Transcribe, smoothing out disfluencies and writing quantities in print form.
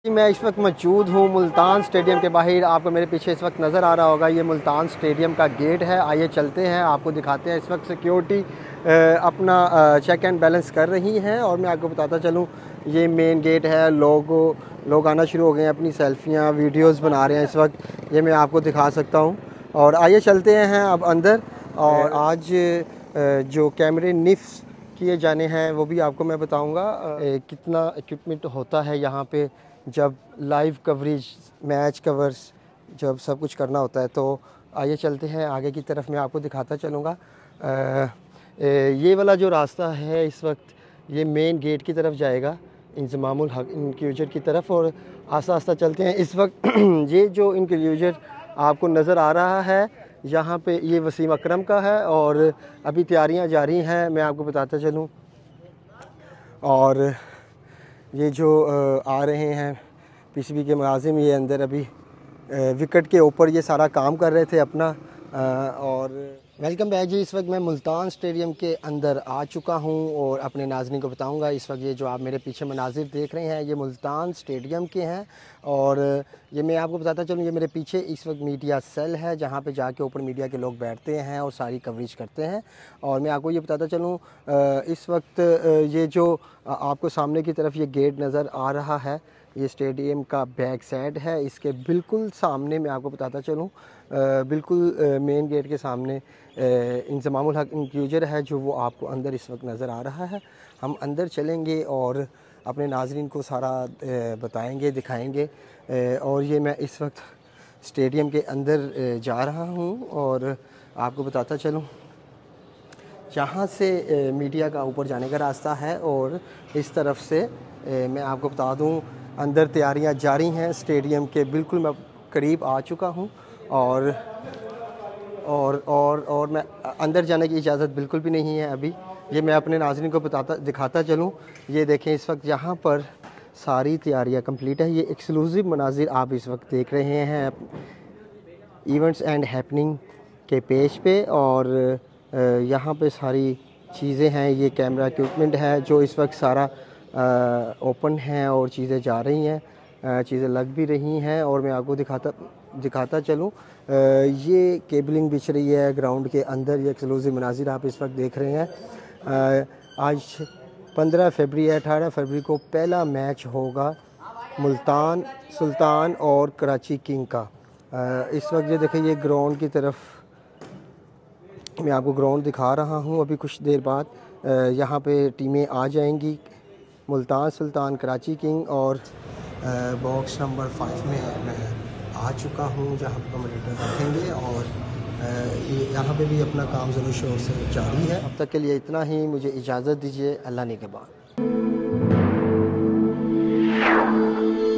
मैं इस वक्त मौजूद हूँ मुल्तान स्टेडियम के बाहर। आपको मेरे पीछे इस वक्त नज़र आ रहा होगा, ये मुल्तान स्टेडियम का गेट है। आइए चलते हैं, आपको दिखाते हैं। इस वक्त सिक्योरिटी अपना चेक एंड बैलेंस कर रही हैं और मैं आपको बताता चलूँ, ये मेन गेट है। लोग आना शुरू हो गए हैं, अपनी सेल्फियाँ वीडियोज़ बना रहे हैं इस वक्त। ये मैं आपको दिखा सकता हूँ। और आइए चलते हैं अब अंदर। और आज जो कैमरे निफ्स किए जाने हैं वो भी आपको मैं बताऊंगा कितना इक्विपमेंट होता है यहाँ पे जब लाइव कवरेज, मैच कवर्स, जब सब कुछ करना होता है। तो आइए चलते हैं आगे की तरफ, मैं आपको दिखाता चलूँगा। ये वाला जो रास्ता है इस वक्त, ये मेन गेट की तरफ जाएगा, इंज़मामुल हक इंक्लूजर की तरफ। और आस्ता आस्ता चलते हैं। इस वक्त ये जो इंक्लूजर आपको नज़र आ रहा है यहाँ पे, ये वसीम अकरम का है और अभी तैयारियां जारी हैं, मैं आपको बताता चलूँ। और ये जो आ रहे हैं पीसीबी के मुलाजिम, ये अंदर अभी विकेट के ऊपर ये सारा काम कर रहे थे अपना। और वेलकम बैक जी। इस वक्त मैं मुल्तान स्टेडियम के अंदर आ चुका हूं और अपने नाज़रीन को बताऊंगा। इस वक्त ये जो आप मेरे पीछे मनाजिर देख रहे हैं, ये मुल्तान स्टेडियम के हैं। और ये मैं आपको बताता चलूँ, ये मेरे पीछे इस वक्त मीडिया सेल है, जहां पे जाके ऊपर मीडिया के लोग बैठते हैं और सारी कवरेज करते हैं। और मैं आपको ये बताता चलूँ, इस वक्त ये जो आपको सामने की तरफ ये गेट नज़र आ रहा है, ये स्टेडियम का बैक साइड है। इसके बिल्कुल सामने मैं आपको बताता चलूँ, बिल्कुल मेन गेट के सामने इंज़मामुल हक इंक्लूजर है, जो वो आपको अंदर इस वक्त नज़र आ रहा है। हम अंदर चलेंगे और अपने नाज़रीन को सारा बताएंगे, दिखाएंगे। और ये मैं इस वक्त स्टेडियम के अंदर जा रहा हूँ और आपको बताता चलूँ, यहाँ से मीडिया का ऊपर जाने का रास्ता है। और इस तरफ से मैं आपको बता दूँ, अंदर तैयारियां जारी हैं स्टेडियम के। बिल्कुल मैं करीब आ चुका हूँ और मैं अंदर जाने की इजाज़त बिल्कुल भी नहीं है अभी। ये मैं अपने नाज़रीन को दिखाता चलूँ। ये देखें, इस वक्त यहाँ पर सारी तैयारियां कंप्लीट है। ये एक्सक्लूसिव मनाजिर आप इस वक्त देख रहे हैं इवेंट्स एंड हैपनिंग के पेज पे। और यहाँ पे सारी चीज़ें हैं, ये कैमरा इक्विपमेंट है जो इस वक्त सारा ओपन है और चीज़ें जा रही हैं, चीज़ें लग भी रही हैं। और मैं आपको दिखाता चलूँ, ये केबलिंग बिछ रही है ग्राउंड के अंदर। ये एक्सक्लूसिव मनाजिर आप इस वक्त देख रहे हैं। आज 15 फरवरी 18 फरवरी को पहला मैच होगा मुल्तान सुल्तान और कराची किंग का। इस वक्त ये देखें, ये ग्राउंड की तरफ मैं आपको ग्राउंड दिखा रहा हूँ। अभी कुछ देर बाद यहाँ पे टीमें आ जाएंगी, मुल्तान सुल्तान, कराची किंग। और बॉक्स नंबर 5 में मैं आ चुका हूँ, जहाँ पर कमेंटेटर रखेंगे। और यहाँ पे भी अपना काम ज़रूर शोर से जारी है। अब तक के लिए इतना ही, मुझे इजाज़त दीजिए। अल्लाह ने के बाद।